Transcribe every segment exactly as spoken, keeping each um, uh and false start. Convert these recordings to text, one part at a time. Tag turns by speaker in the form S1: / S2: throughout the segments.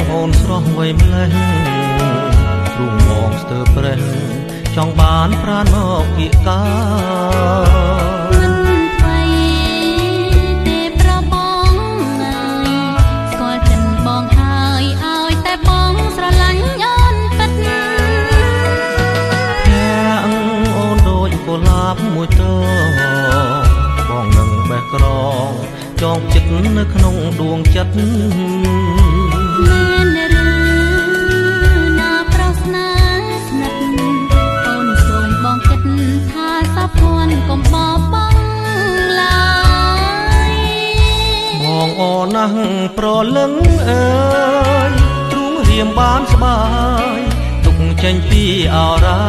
S1: អូនស្រស់វៃម្លេះទ្រូងមកស្ទើរប្រេះចង់បានប្រាណមកពីកា
S2: មិនថ្មីទេប្របងហើយស្គាល់ចិនបងហើយឲ្យតែបងស្រឡាញ់អូនពិត
S1: ទាំងអូនដូចកុលាបមួយតបងនឹងបេះក្រងចងចិត្តនៅក្នុងដួងចិត្ត
S2: មែនឬណាប្រស្នាស្និទ្ធអូនសូមបងគិតថាសពភ័ណ្ឌកុំបោបងឡើយ
S1: បងអូនណាស់ប្រលឹងអើយទ្រូងរៀមបានស្បាយទុកចេញពីអរា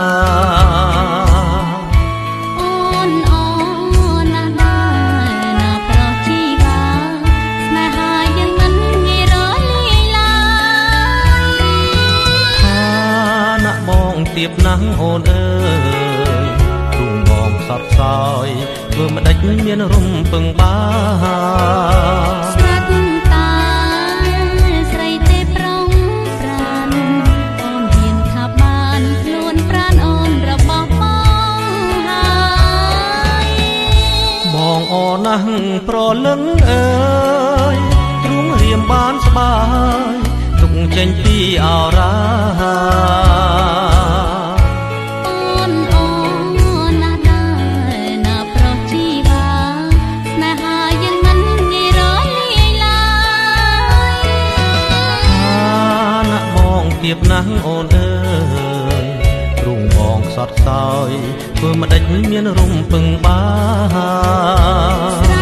S1: ទៀបណាស់អូនអើយទូងងសត់សោយធ្វើមិនដេចមានរំពឹងបាន
S2: ស្រាប់តាស្រីទេប្រុងប្រានអូនហ៊ានថាបានខ្លួនប្រានអូនរបស់បងហើយ
S1: បងអូនណាស់ប្រលឹងអើយទ្រូងរៀមបានស្បាយទុកចេញពីអរាទៀបណាស់អូនអើយទ្រូងបងសត់សោយធ្វើមិនដេចមានរំពឹងបាន